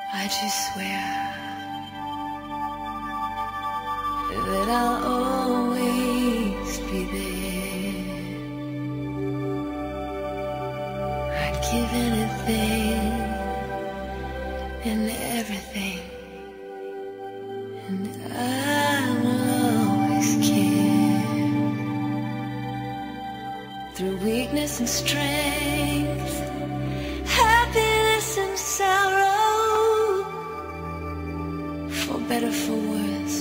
I just swear that I'll always be there. I'd give anything and everything, and I will always care. Through weakness and strength, happiness and sorrow, for better, for worse,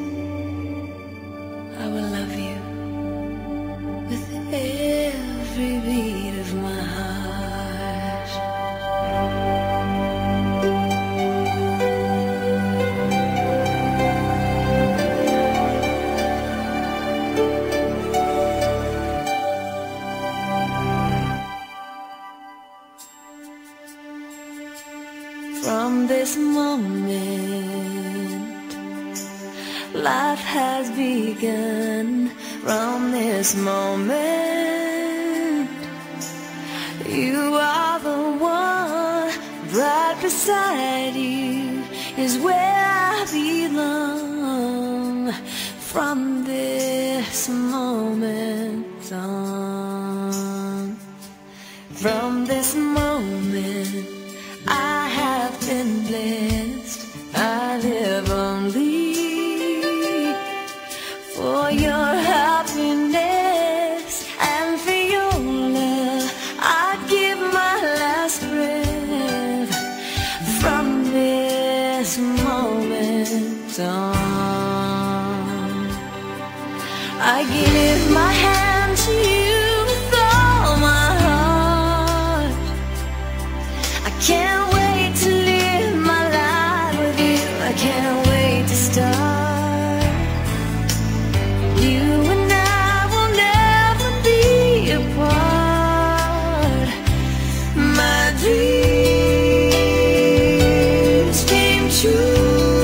I will love you with every beat of my heart. From this moment, life has begun. From this moment, you are the one. Right beside you is where I belong. From this moment on, from this moment, I have been blessed. I live only for your happiness and for your love. I'd give my last breath. From this moment on, I give my hand to you with all my heart. I can't wait to live my life with you. I can't wait to start. You and I will never be apart. My dreams came true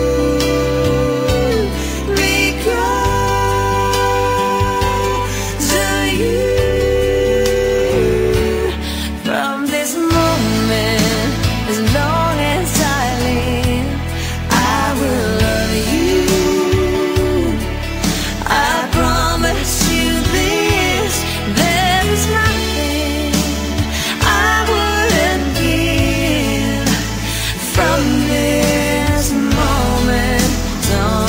because of you. From this moment, as long as I live, I will love you. I promise you this, there is nothing I wouldn't give. From this moment on.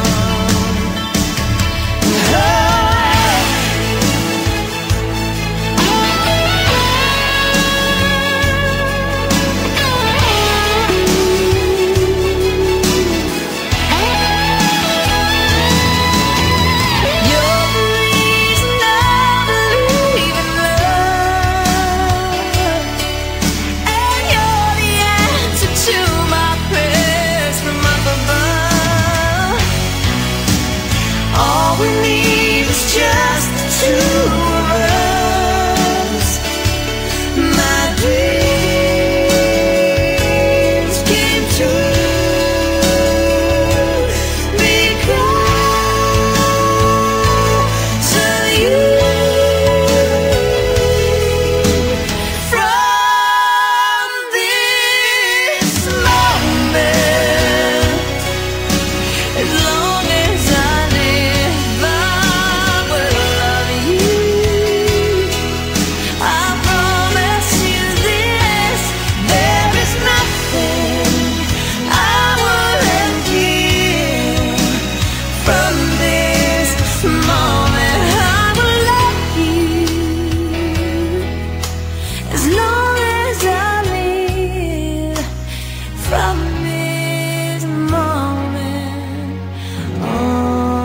You're the reason I believe in love, and you're the answer to my prayers from up above. All we need is just the two of us. My dreams came true because of you. From this moment, as long as I live, I will love you. I promise you this, there is nothing I wouldn't give. From this moment, I will love you as long as I live. From this moment on.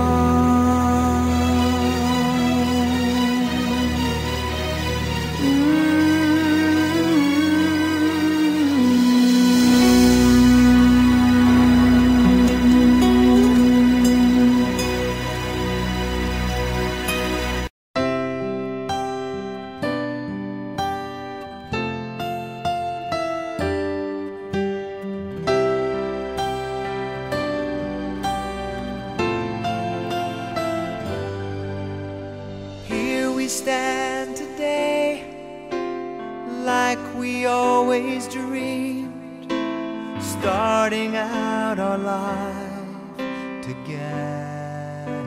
Here we stand today, like we always dreamed, starting out our life together.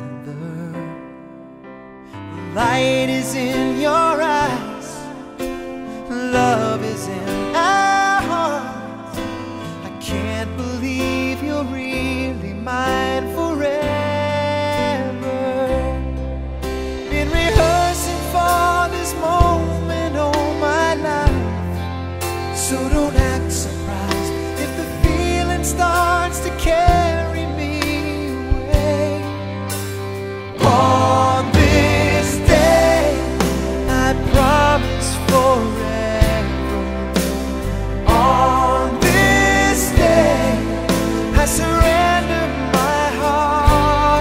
The light is in your eyes, love is in our hearts. I can't believe you're really mine forever. Been rehearsing for this moment all my life, so don't act surprised if the feeling starts to carry me away. On this day, I promise forever. On this day, I surrender my heart.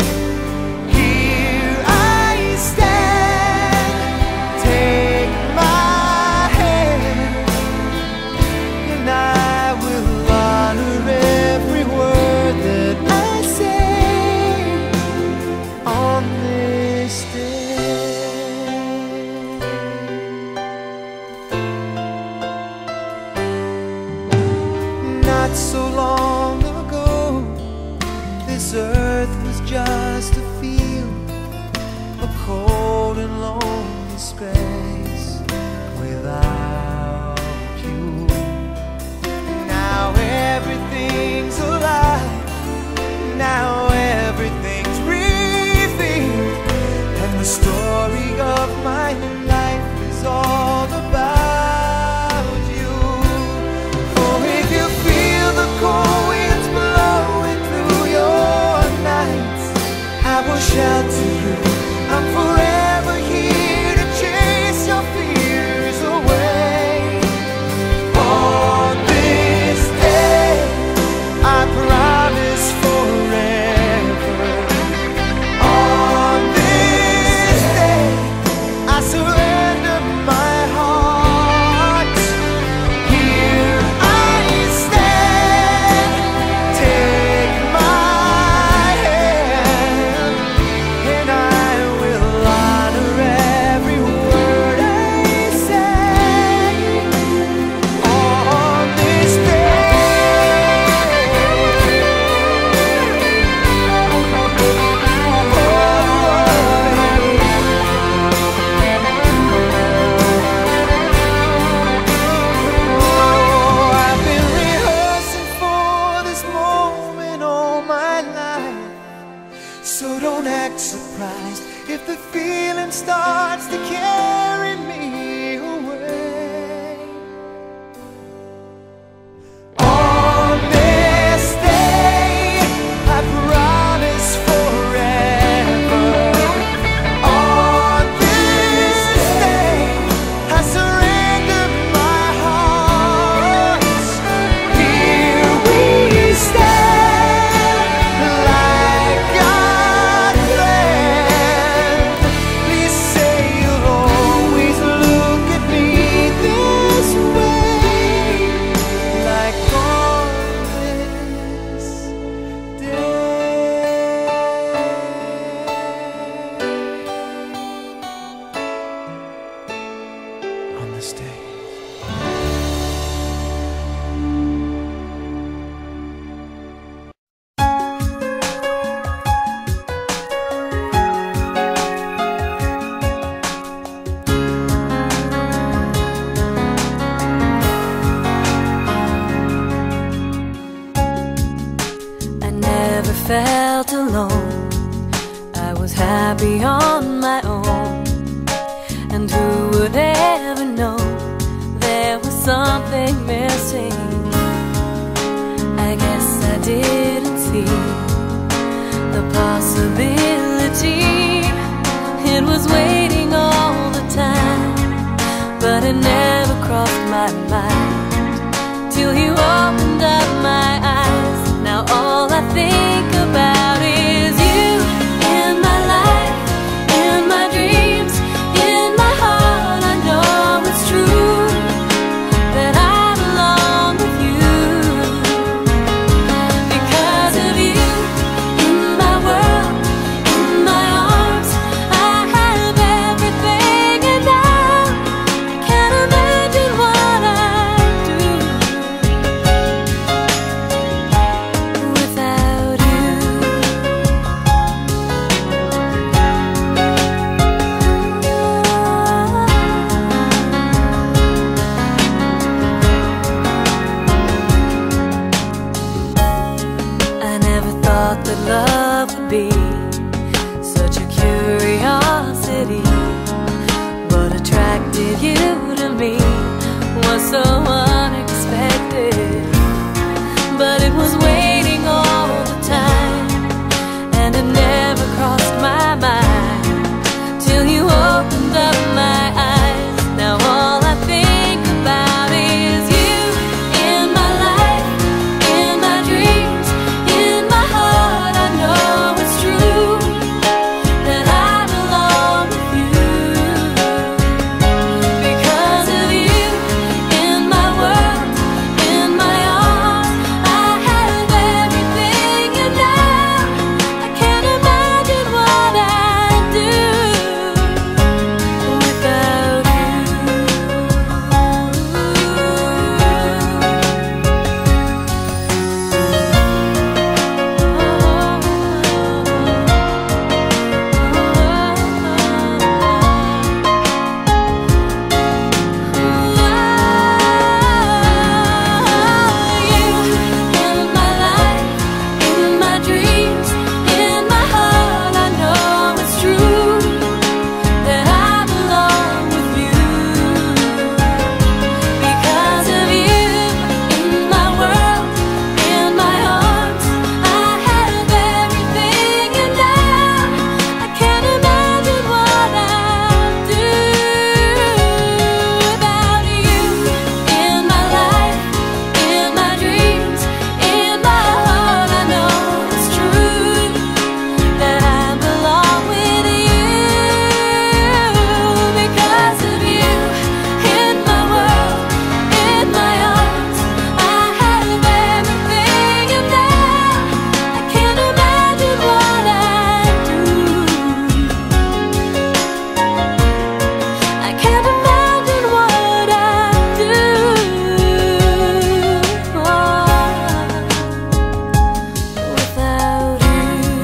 Here I stand, take my hand, and I will honor every word that I say on this day. Not so long ago, this earth was just a field, a cold and lonely space without you. Now everything's alive, now everything's breathing, and the story of my life is all about you. Oh, if you feel the cold winds blowing through your nights, I will shout to you, I'm forever here to chase your fears away. On this day, I promise forever. On this day, I surrender my heart. Here I stand, take my hand, and I will honor every word I say on this day. Oh, I've been rehearsing for this moment all my life, so don't act surprised if the feeling starts to carry me away. On this day, I promise forever. On this day, I surrender my heart. Here we stand, like God planned. Please say you'll always look at me this way, like on this day. On this day. I never felt alone. I was happy on my own. And who would ever know there was something missing? I guess I didn't see the possibility. It was waiting all the time, but it never crossed my mind till you opened up my eyes. Now all I think about is you in my life, in my dreams, in my heart. I know it's true that I belong with you. Because of you, in my world, in my arms, I have everything, and now I can't imagine what I unexpected, but it was waiting all the time, and it never crossed my mind till you opened up my eyes. Now all I think about is you in my life, in my dreams, in my heart. I know it's true that I belong with you. Because of you in my world, in my arms, I have everything, and now I can't imagine what I'd do without you. You in my life, in my dreams, in my heart. I know it's true that I belong with you. Because of you in my world, in my arms, I have everything, and now I can't imagine what I'd do without you in my life, in my dreams, in my heart. I know it's true that I belong with you. Because of you in my world, in my arms, I have everything, and now I can't imagine what I'd do. I can't imagine what I'd do without you.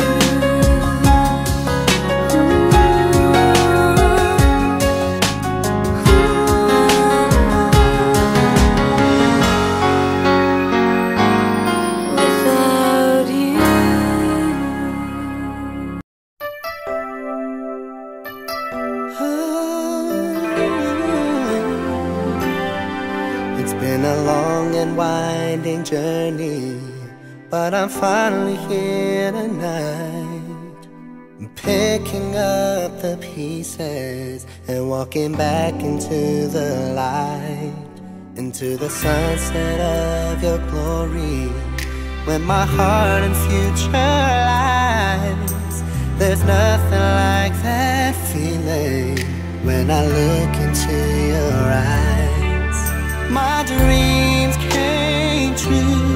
Without you. It's been a long and winding journey, but I'm finally here tonight. I'm picking up the pieces and walking back into the light, into the sunset of your glory, when my heart and future lies. There's nothing like that feeling when I look into your eyes. My dreams came true.